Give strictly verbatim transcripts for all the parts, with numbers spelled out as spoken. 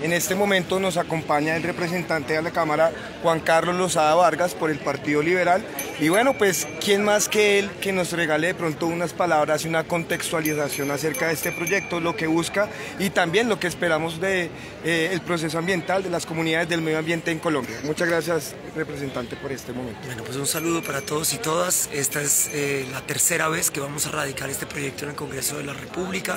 En este momento nos acompaña el representante de la Cámara, Juan Carlos Lozada Vargas, por el Partido Liberal. Y bueno, pues, ¿quién más que él que nos regale de pronto unas palabras y una contextualización acerca de este proyecto, lo que busca y también lo que esperamos del de, eh, proceso ambiental de las comunidades del medio ambiente en Colombia? Muchas gracias, representante, por este momento. Bueno, pues un saludo para todos y todas. Esta es eh, la tercera vez que vamos a radicar este proyecto en el Congreso de la República.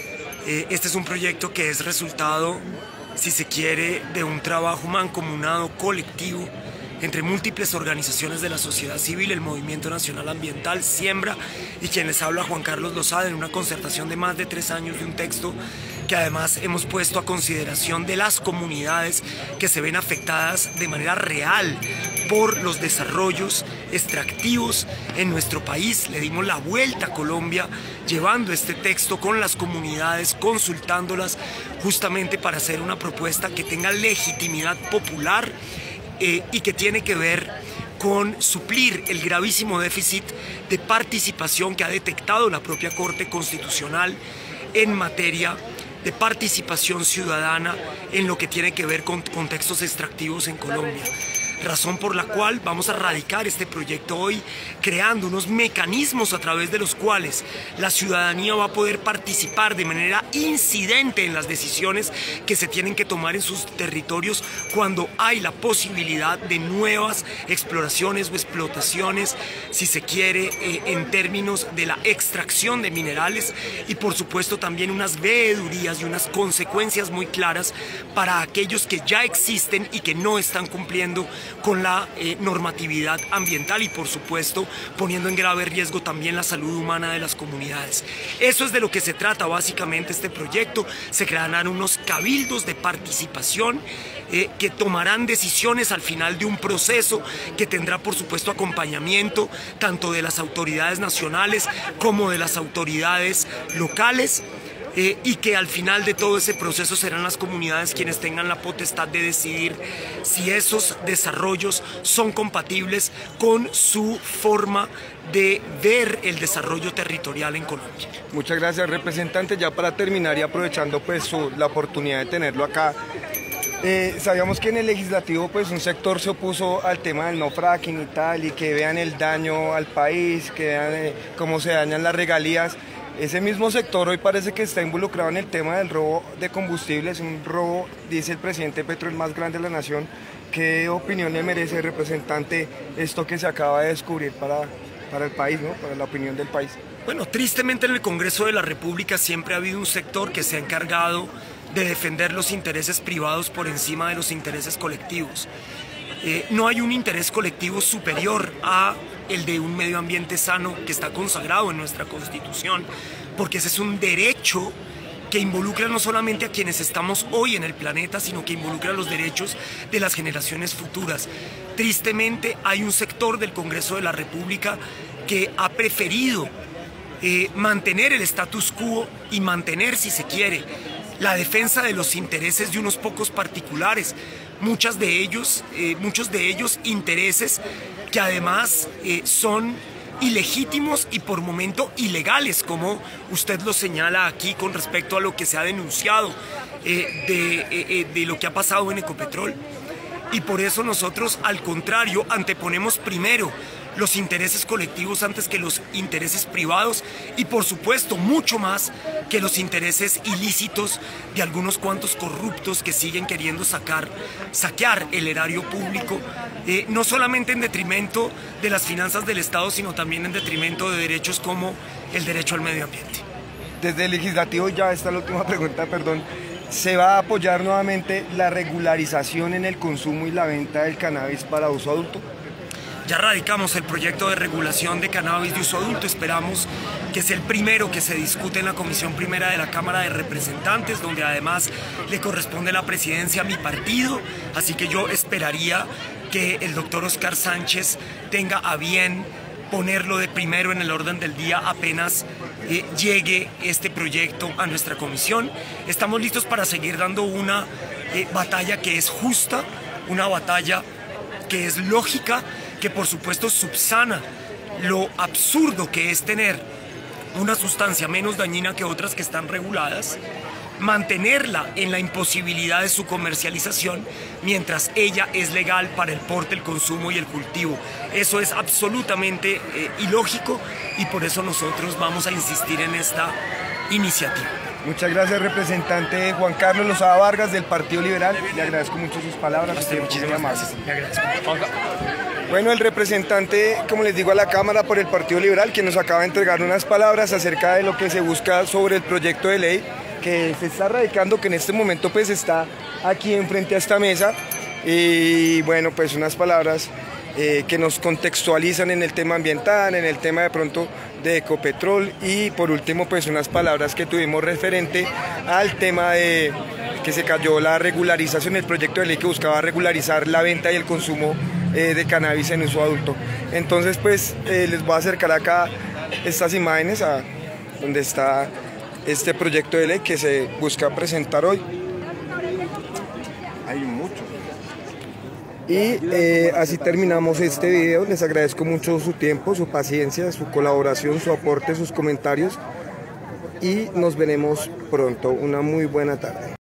Eh, este es un proyecto que es resultado, si se quiere, de un trabajo mancomunado, colectivo, entre múltiples organizaciones de la sociedad civil, el Movimiento Nacional Ambiental, Siembra, y quien les habla, Juan Carlos Lozada, en una concertación de más de tres años de un texto que además hemos puesto a consideración de las comunidades que se ven afectadas de manera real por los desarrollos extractivos en nuestro país. Le dimos la vuelta a Colombia llevando este texto con las comunidades, consultándolas justamente para hacer una propuesta que tenga legitimidad popular eh, y que tiene que ver con suplir el gravísimo déficit de participación que ha detectado la propia Corte Constitucional en materia de participación ciudadana en lo que tiene que ver con contextos extractivos en Colombia. Razón por la cual vamos a radicar este proyecto hoy, creando unos mecanismos a través de los cuales la ciudadanía va a poder participar de manera incidente en las decisiones que se tienen que tomar en sus territorios cuando hay la posibilidad de nuevas exploraciones o explotaciones, si se quiere, eh, en términos de la extracción de minerales, y por supuesto también unas veedurías y unas consecuencias muy claras para aquellos que ya existen y que no están cumpliendo con la eh, normatividad ambiental y por supuesto poniendo en grave riesgo también la salud humana de las comunidades. Eso es de lo que se trata básicamente este proyecto. Se crearán unos cabildos de participación eh, que tomarán decisiones al final de un proceso que tendrá por supuesto acompañamiento tanto de las autoridades nacionales como de las autoridades locales. Eh, y que al final de todo ese proceso serán las comunidades quienes tengan la potestad de decidir si esos desarrollos son compatibles con su forma de ver el desarrollo territorial en Colombia. Muchas gracias, representante. Ya para terminar y aprovechando pues su, la oportunidad de tenerlo acá, eh, sabíamos que en el legislativo pues un sector se opuso al tema del no fracking y tal, y que vean el daño al país, que vean eh, cómo se dañan las regalías. Ese mismo sector hoy parece que está involucrado en el tema del robo de combustibles, un robo, dice el presidente Petro, el más grande de la nación. ¿Qué opinión le merece, representante, esto que se acaba de descubrir para, para el país, ¿no? Para la opinión del país? Bueno, tristemente en el Congreso de la República siempre ha habido un sector que se ha encargado de defender los intereses privados por encima de los intereses colectivos. Eh, no hay un interés colectivo superior a el de un medio ambiente sano que está consagrado en nuestra Constitución, porque ese es un derecho que involucra no solamente a quienes estamos hoy en el planeta, sino que involucra los derechos de las generaciones futuras. Tristemente hay un sector del Congreso de la República que ha preferido eh, mantener el status quo y mantener, si se quiere, la defensa de los intereses de unos pocos particulares, muchas de ellos, eh, muchos de ellos intereses que además eh, son ilegítimos y por momento ilegales, como usted lo señala aquí con respecto a lo que se ha denunciado eh, de, eh, de lo que ha pasado en Ecopetrol. Y por eso nosotros, al contrario, anteponemos primero los intereses colectivos antes que los intereses privados y por supuesto mucho más que los intereses ilícitos de algunos cuantos corruptos que siguen queriendo sacar, saquear el erario público, eh, no solamente en detrimento de las finanzas del Estado, sino también en detrimento de derechos como el derecho al medio ambiente. Desde el legislativo, ya esta es la última pregunta, perdón, ¿se va a apoyar nuevamente la regularización en el consumo y la venta del cannabis para uso adulto? Ya radicamos el proyecto de regulación de cannabis de uso adulto, esperamos que es el primero que se discute en la Comisión Primera de la Cámara de Representantes, donde además le corresponde la presidencia a mi partido, así que yo esperaría que el doctor Oscar Sánchez tenga a bien ponerlo de primero en el orden del día apenas eh, llegue este proyecto a nuestra comisión. Estamos listos para seguir dando una eh, batalla que es justa, una batalla que es lógica, que por supuesto subsana lo absurdo que es tener una sustancia menos dañina que otras que están reguladas, mantenerla en la imposibilidad de su comercialización mientras ella es legal para el porte, el consumo y el cultivo. Eso es absolutamente eh, ilógico y por eso nosotros vamos a insistir en esta iniciativa. Muchas gracias, representante Juan Carlos Lozada Vargas del Partido Liberal. Le agradezco mucho sus palabras. Usted, muchísimas gracias. Le agradezco. Bueno, el representante, como les digo, a la Cámara por el Partido Liberal, que nos acaba de entregar unas palabras acerca de lo que se busca sobre el proyecto de ley que se está radicando, que en este momento pues está aquí enfrente a esta mesa. Y bueno, pues unas palabras eh, que nos contextualizan en el tema ambiental, en el tema de pronto de Ecopetrol y por último pues unas palabras que tuvimos referente al tema de que se cayó la regularización, el proyecto de ley que buscaba regularizar la venta y el consumo eh, de cannabis en uso adulto. Entonces pues eh, les voy a acercar acá estas imágenes a donde está este proyecto de ley que se busca presentar hoy. Hay mucho. Y eh, así terminamos este video. Les agradezco mucho su tiempo, su paciencia, su colaboración, su aporte, sus comentarios y nos veremos pronto. Una muy buena tarde.